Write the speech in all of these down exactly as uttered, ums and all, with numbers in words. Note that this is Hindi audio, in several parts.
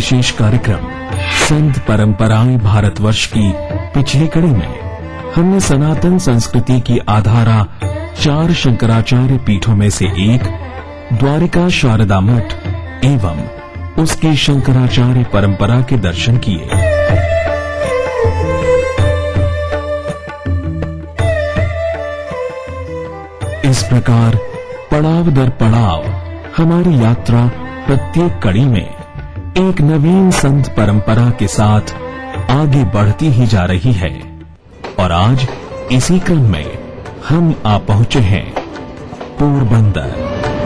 विशेष कार्यक्रम संत परंपराएं भारतवर्ष की पिछली कड़ी में हमने सनातन संस्कृति की आधारा चार शंकराचार्य पीठों में से एक द्वारिका शारदा मठ एवं उसकी शंकराचार्य परंपरा के दर्शन किए। इस प्रकार पड़ाव दर पड़ाव हमारी यात्रा प्रत्येक कड़ी में एक नवीन संत परंपरा के साथ आगे बढ़ती ही जा रही है और आज इसी क्रम में हम आ पहुंचे हैं पोरबंदर।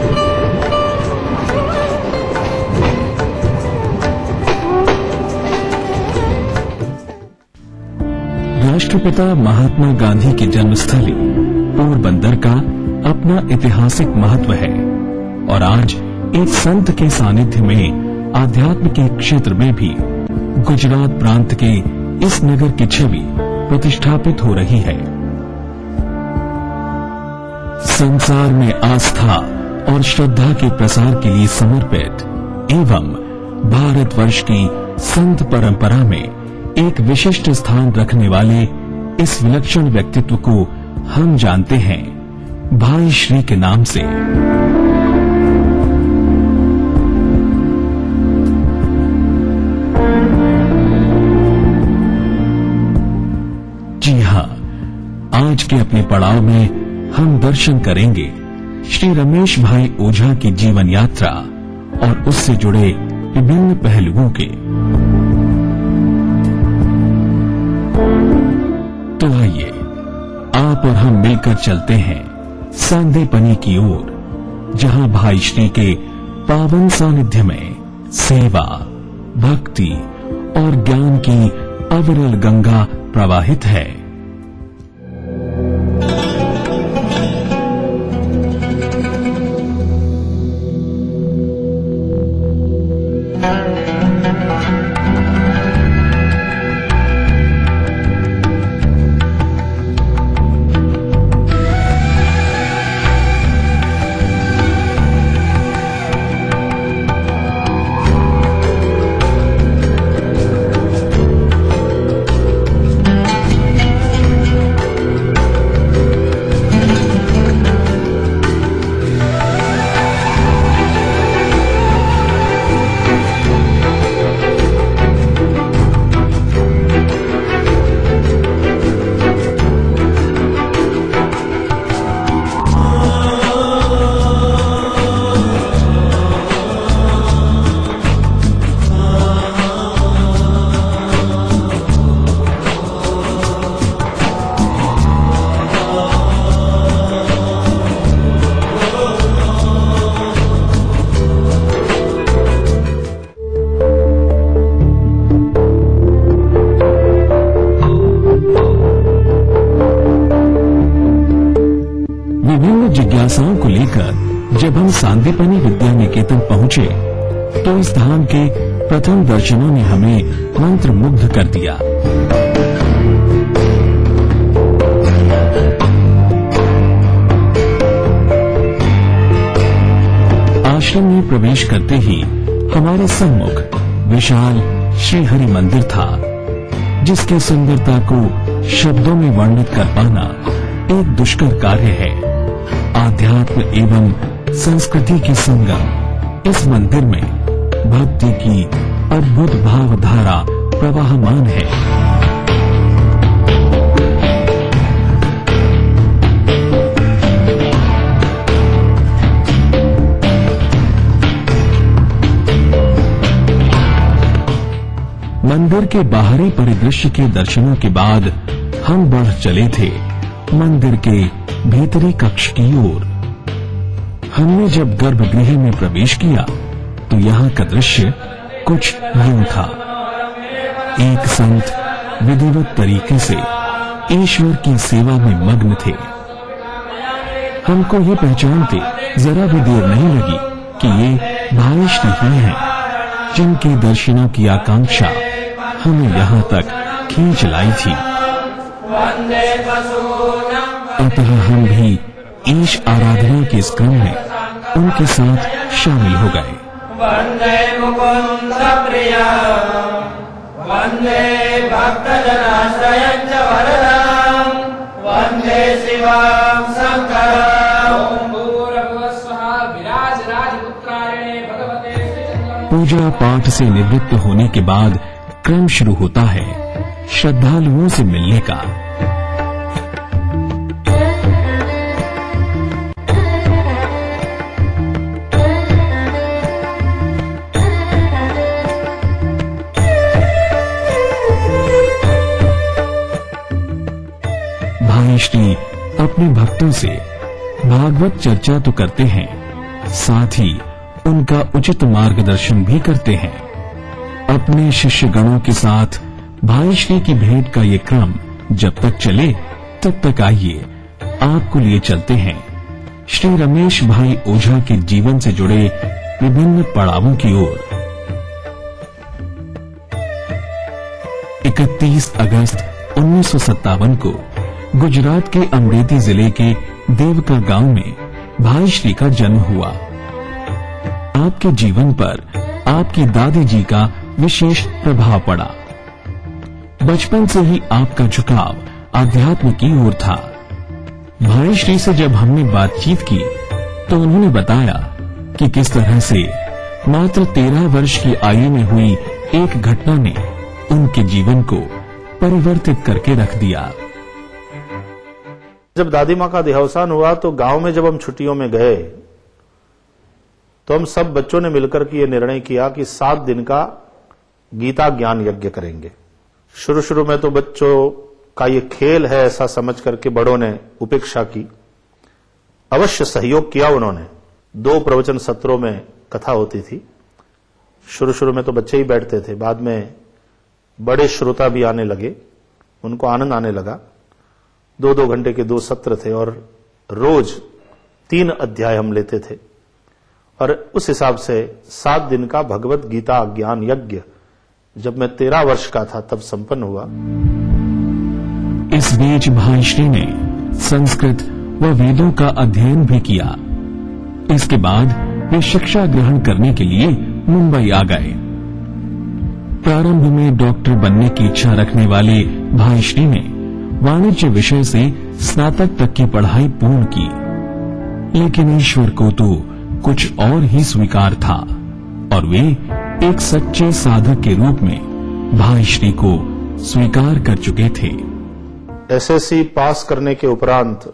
राष्ट्रपिता महात्मा गांधी की जन्मस्थली पोरबंदर का अपना ऐतिहासिक महत्व है और आज एक संत के सानिध्य में आध्यात्म के क्षेत्र में भी गुजरात प्रांत के इस नगर की छवि प्रतिष्ठापित हो रही है। संसार में आस्था और श्रद्धा के प्रसार के लिए समर्पित एवं भारतवर्ष की संत परंपरा में एक विशिष्ट स्थान रखने वाले इस विलक्षण व्यक्तित्व को हम जानते हैं भाई श्री के नाम से। जी हाँ, आज के अपने पड़ाव में हम दर्शन करेंगे श्री रमेश भाई ओझा की जीवन यात्रा और उससे जुड़े विभिन्न पहलुओं के। तो आइए आप और हम मिलकर चलते हैं सांदीपनी की ओर, जहां भाई श्री के पावन सानिध्य में सेवा, भक्ति और ज्ञान की अविरल गंगा प्रवाहित है। जिज्ञासाओं को लेकर जब हम सांदीपनी विद्या निकेतन पहुंचे तो इस धाम के प्रथम दर्शनों ने हमें मंत्र मुग्ध कर दिया। आश्रम में प्रवेश करते ही हमारे सम्मुख विशाल श्री हरि मंदिर था, जिसकी सुंदरता को शब्दों में वर्णित कर पाना एक दुष्कर कार्य है। आध्यात्म एवं संस्कृति की संगम इस मंदिर में भक्ति की अद्भुत भावधारा प्रवाहमान है। मंदिर के बाहरी परिदृश्य के दर्शनों के बाद हम बढ़ चले थे मंदिर के भीतरी कक्ष की ओर। हमने जब गर्भगृह में प्रवेश किया तो यहाँ का दृश्य कुछ यूं था। एक संत विधिवत तरीके से ईश्वर की सेवा में मग्न थे। हमको ये पहचानते जरा भी देर नहीं लगी कि ये भाई श्री ही हैं, जिनके दर्शनों की आकांक्षा हमें यहाँ तक खींच लाई थी। अतः हम भी ईश आराधना के इस क्रम में उनके साथ शामिल हो गए। प्रिया वंदे भक्तजनाश्रयं च वरदां वंदे शिवं शंकरं भूर्भुवस्सुः विराज राजपुत्राय भगवते श्रीचन्द्रं। पूजा पाठ से निवृत्त होने के बाद क्रम शुरू होता है श्रद्धालुओं से मिलने का। भाई श्री अपने भक्तों से भागवत चर्चा तो करते हैं, साथ ही उनका उचित मार्गदर्शन भी करते हैं। अपने शिष्य गणों के साथ भाई श्री की भेंट का ये क्रम जब तक चले तब तक आइए आपको लिए चलते हैं श्री रमेश भाई ओझा के जीवन से जुड़े विभिन्न पड़ावों की ओर। इकतीस अगस्त उन्नीस सौ सत्तावन को गुजरात के अमरेली जिले के देवका गांव में भाई श्री का जन्म हुआ। आपके जीवन पर आपकी दादी जी का विशेष प्रभाव पड़ा। बचपन से ही आपका झुकाव आध्यात्म की ओर था। भाई श्री से जब हमने बातचीत की तो उन्होंने बताया कि किस तरह से मात्र तेरह वर्ष की आयु में हुई एक घटना ने उनके जीवन को परिवर्तित करके रख दिया। जब दादी माँ का देहावसान हुआ तो गांव में जब हम छुट्टियों में गए तो हम सब बच्चों ने मिलकर के ये निर्णय किया कि सात दिन का गीता ज्ञान यज्ञ करेंगे। शुरू शुरू में तो बच्चों का ये खेल है ऐसा समझ करके बड़ों ने उपेक्षा की। अवश्य सहयोग किया उन्होंने। दो प्रवचन सत्रों में कथा होती थी। शुरू शुरू में तो बच्चे ही बैठते थे, बाद में बड़े श्रोता भी आने लगे, उनको आनंद आने लगा। दो दो घंटे के दो सत्र थे और रोज तीन अध्याय हम लेते थे और उस हिसाब से सात दिन का भगवत गीता ज्ञान यज्ञ जब मैं तेरह वर्ष का था तब संपन्न हुआ। इस बीच भाई श्री ने संस्कृत व वेदों का अध्ययन भी किया। इसके बाद वे शिक्षा ग्रहण करने के लिए मुंबई आ गए। प्रारंभ में डॉक्टर बनने की इच्छा रखने वाले भाई श्री ने वाणिज्य विषय से स्नातक तक की पढ़ाई पूर्ण की, लेकिन ईश्वर को तो कुछ और ही स्वीकार था और वे एक सच्चे साधक के रूप में भाई श्री को स्वीकार कर चुके थे। एसएससी पास करने के उपरांत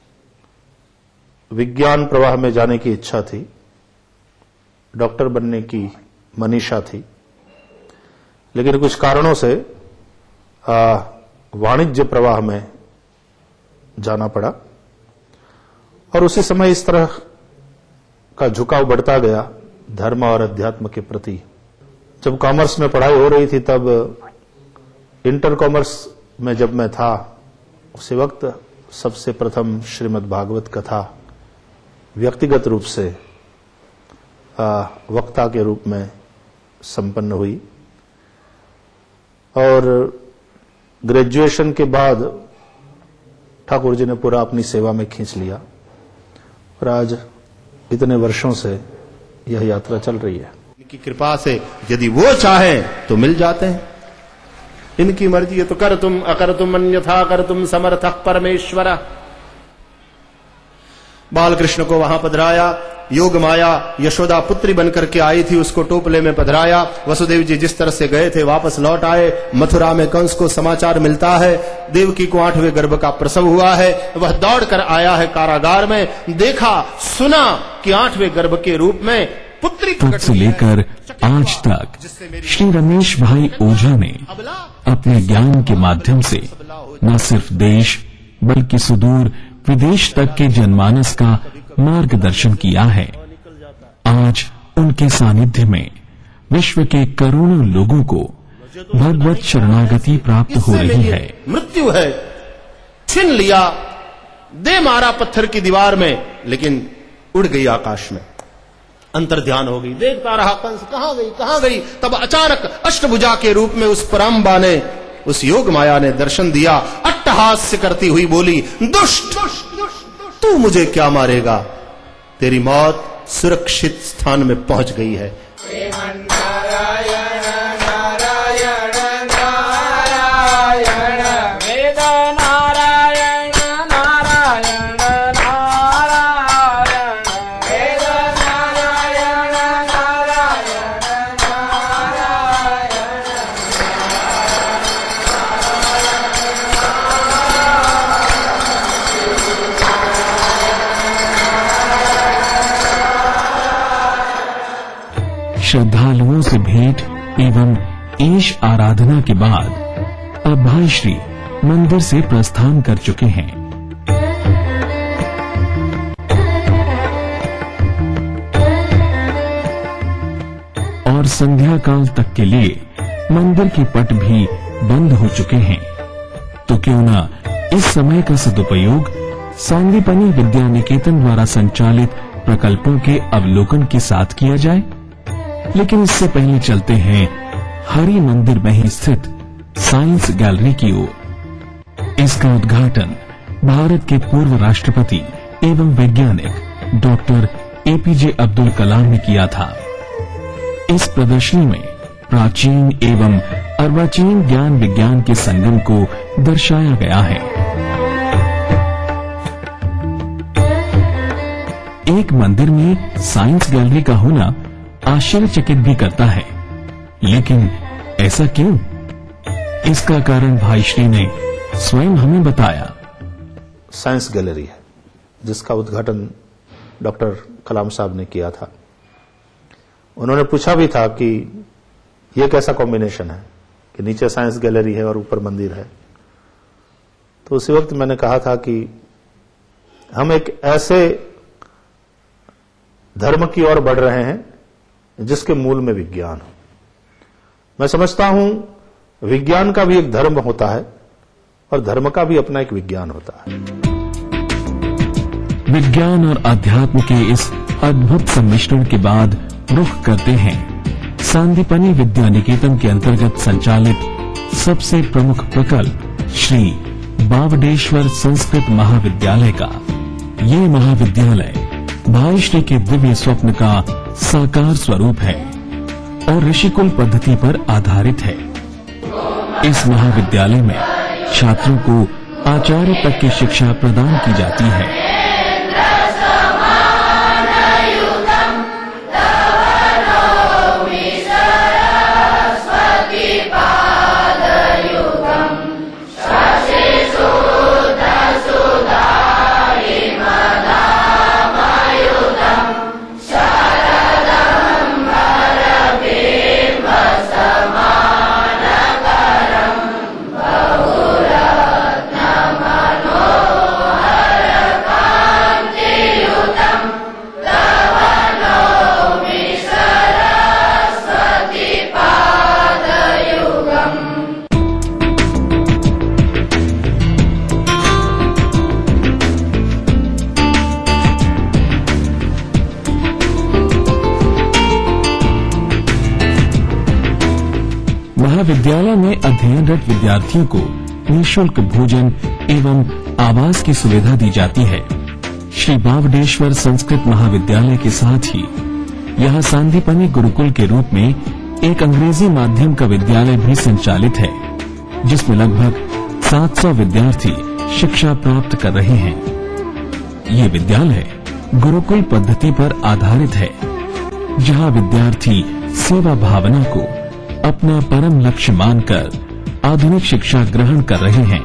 विज्ञान प्रवाह में जाने की इच्छा थी, डॉक्टर बनने की मनीषा थी, लेकिन कुछ कारणों से आ, वाणिज्य प्रवाह में जाना पड़ा और उसी समय इस तरह का झुकाव बढ़ता गया धर्म और अध्यात्म के प्रति। जब कॉमर्स में पढ़ाई हो रही थी तब इंटर कॉमर्स में जब मैं था उसी वक्त सबसे प्रथम श्रीमद् भागवत कथा व्यक्तिगत रूप से आ, वक्ता के रूप में संपन्न हुई और ग्रेजुएशन के बाद ठाकुर जी ने पूरा अपनी सेवा में खींच लिया और आज इतने वर्षों से यह यात्रा चल रही है। इनकी कृपा से यदि वो चाहे तो मिल जाते हैं। इनकी मर्जी है तो कर तुम अकर तुम अन्यथा कर तुम समर्थक परमेश्वर। बाल कृष्ण को वहां पधराया, योग माया यशोदा पुत्री बनकर के आई थी, उसको टोपले में पधराया। वसुदेव जी जिस तरह से गए थे वापस लौट आए। मथुरा में कंस को समाचार मिलता है देवकी को आठवें गर्भ का प्रसव हुआ है। वह दौड़कर आया है कारागार में, देखा सुना कि आठवें गर्भ के रूप में पुत्री तब से लेकर आज तक श्री रमेश भाई ओझा ने अपने ज्ञान के माध्यम से न सिर्फ देश बल्कि सुदूर विदेश तक के जनमानस का मार्गदर्शन किया है। आज उनके सानिध्य में विश्व के करोड़ों लोगों को भगवत शरणागति प्राप्त हो रही है। मृत्यु है, छीन लिया, दे मारा पत्थर की दीवार में, लेकिन उड़ गई आकाश में, अंतर ध्यान हो गई। देखता रहा कंस कहां गई कहां गई। तब अचानक अष्टभुजा के रूप में उस परम्बा ने, उस योग माया ने दर्शन दिया। अट्टहास्य करती हुई बोली, दुष्ट तू मुझे क्या मारेगा, तेरी मौत सुरक्षित स्थान में पहुंच गई है। श्रद्धालुओं से भेंट एवं ईश आराधना के बाद अब भाई श्री मंदिर से प्रस्थान कर चुके हैं। और संध्या काल तक के लिए मंदिर के पट भी बंद हो चुके हैं। तो क्यों ना इस समय का सदुपयोग सांदीपनी विद्या निकेतन द्वारा संचालित प्रकल्पों के अवलोकन के साथ किया जाए। लेकिन इससे पहले चलते हैं हरि मंदिर में ही स्थित साइंस गैलरी की ओर। इसका उद्घाटन भारत के पूर्व राष्ट्रपति एवं वैज्ञानिक डॉक्टर एपीजे अब्दुल कलाम ने किया था। इस प्रदर्शनी में प्राचीन एवं अर्वाचीन ज्ञान विज्ञान के संगम को दर्शाया गया है। एक मंदिर में साइंस गैलरी का होना आश्चर्यचकित भी करता है, लेकिन ऐसा क्यों? इसका कारण भाई श्री ने स्वयं हमें बताया। साइंस गैलरी है जिसका उद्घाटन डॉक्टर कलाम साहब ने किया था। उन्होंने पूछा भी था कि यह कैसा कॉम्बिनेशन है कि नीचे साइंस गैलरी है और ऊपर मंदिर है। तो उसी वक्त मैंने कहा था कि हम एक ऐसे धर्म की ओर बढ़ रहे हैं जिसके मूल में विज्ञान हो। मैं समझता हूं विज्ञान का भी एक धर्म होता है और धर्म का भी अपना एक विज्ञान होता है। विज्ञान और अध्यात्म के इस अद्भुत सम्मिश्रण के बाद रुख करते हैं सांदीपनी विद्या निकेतन के अंतर्गत संचालित सबसे प्रमुख प्रकल्प श्री बावडेश्वर संस्कृत महाविद्यालय का। ये महाविद्यालय भाई श्री के दिव्य स्वप्न का साकार स्वरूप है और ऋषिकुल पद्धति पर आधारित है। इस महाविद्यालय में छात्रों को आचार्य तक की शिक्षा प्रदान की जाती है। महाविद्यालय में अध्ययनरत विद्यार्थियों को निःशुल्क भोजन एवं आवास की सुविधा दी जाती है। श्री बावडेश्वर संस्कृत महाविद्यालय के साथ ही यहाँ सांदीपनी गुरुकुल के रूप में एक अंग्रेजी माध्यम का विद्यालय भी संचालित है, जिसमें लगभग सात सौ विद्यार्थी शिक्षा प्राप्त कर रहे हैं। ये विद्यालय गुरुकुल पद्धति पर आधारित है, जहाँ विद्यार्थी सेवा भावना को अपना परम लक्ष्य मानकर आधुनिक शिक्षा ग्रहण कर रहे हैं।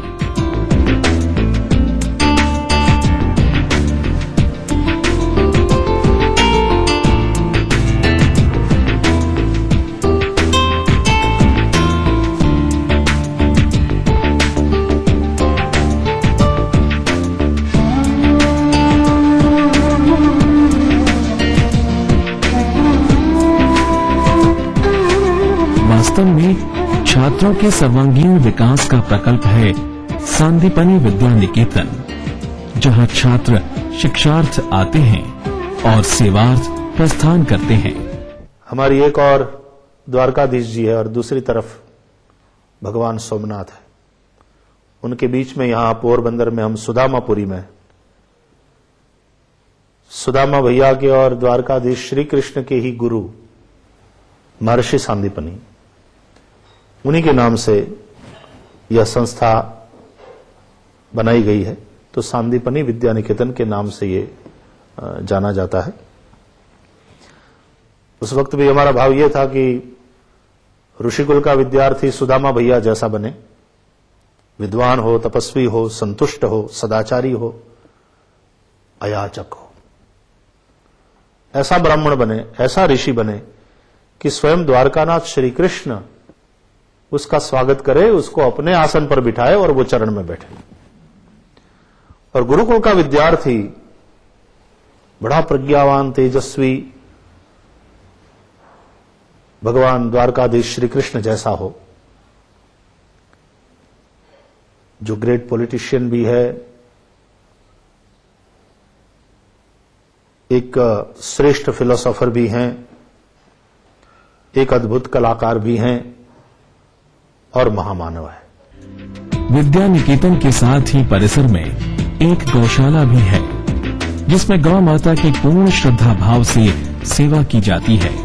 वास्तव में छात्रों के सर्वांगीण विकास का प्रकल्प है सांदीपनी विद्या निकेतन, जहां छात्र शिक्षार्थ आते हैं और सेवार्थ प्रस्थान करते हैं। हमारी एक और द्वारकाधीश जी है और दूसरी तरफ भगवान सोमनाथ है। उनके बीच में यहां पोरबंदर में हम सुदामापुरी में सुदामा भैया के और द्वारकाधीश श्री कृष्ण के ही गुरु महर्षि सांदीपनी, उन्हीं के नाम से यह संस्था बनाई गई है। तो सांदीपनी विद्या निकेतन के नाम से ये जाना जाता है। उस वक्त भी हमारा भाव यह था कि ऋषिकुल का विद्यार्थी सुदामा भैया जैसा बने, विद्वान हो, तपस्वी हो, संतुष्ट हो, सदाचारी हो, अयाचक हो, ऐसा ब्राह्मण बने, ऐसा ऋषि बने कि स्वयं द्वारकानाथ श्री कृष्ण उसका स्वागत करे, उसको अपने आसन पर बिठाए और वो चरण में बैठे। और गुरुकुल का विद्यार्थी बड़ा प्रज्ञावान, तेजस्वी, भगवान द्वारकाधीश श्री कृष्ण जैसा हो, जो ग्रेट पॉलिटिशियन भी है, एक श्रेष्ठ फिलोसोफर भी हैं, एक अद्भुत कलाकार भी हैं और महामानव है। विद्या निकेतन के साथ ही परिसर में एक गौशाला भी है, जिसमें गौ माता की पूर्ण श्रद्धा भाव से सेवा की जाती है।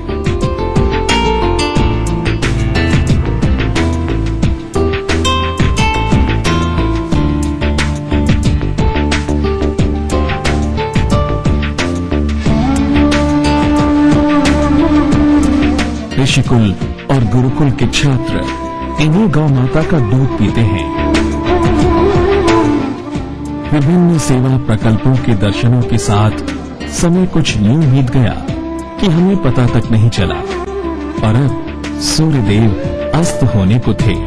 ऋषिकुल और गुरुकुल के छात्र इन्हीं गौ माता का दूध पीते हैं। विभिन्न सेवा प्रकल्पों के दर्शनों के साथ समय कुछ यूं बीत गया कि हमें पता तक नहीं चला और अब सूर्यदेव अस्त होने को थे।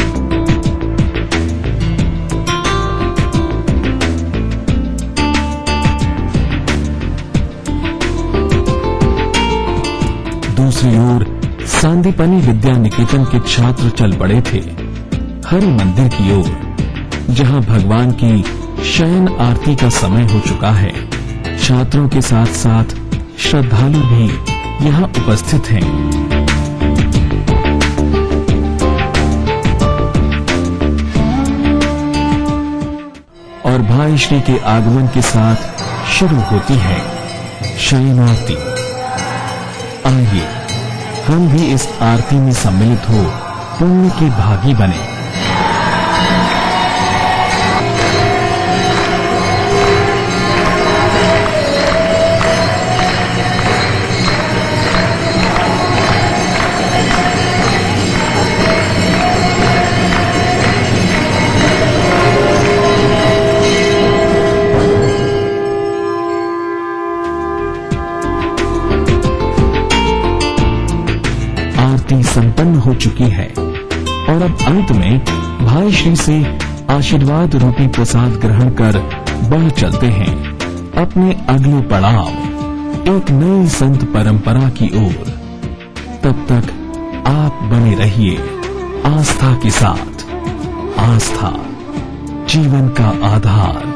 दूसरी ओर सांदीपनी विद्या निकेतन के छात्र चल पड़े थे हरि मंदिर की ओर, जहां भगवान की शयन आरती का समय हो चुका है। छात्रों के साथ साथ श्रद्धालु भी यहां उपस्थित हैं। और भाई श्री के आगमन के साथ शुरू होती है शयन आरती। आइए हम भी इस आरती में सम्मिलित हो पुण्य के भागी बने। संपन्न हो चुकी है और अब अंत में भाई श्री से आशीर्वाद रूपी प्रसाद ग्रहण कर बढ़ चलते हैं अपने अगले पड़ाव, एक नई संत परंपरा की ओर। तब तक आप बने रहिए आस्था के साथ। आस्था जीवन का आधार।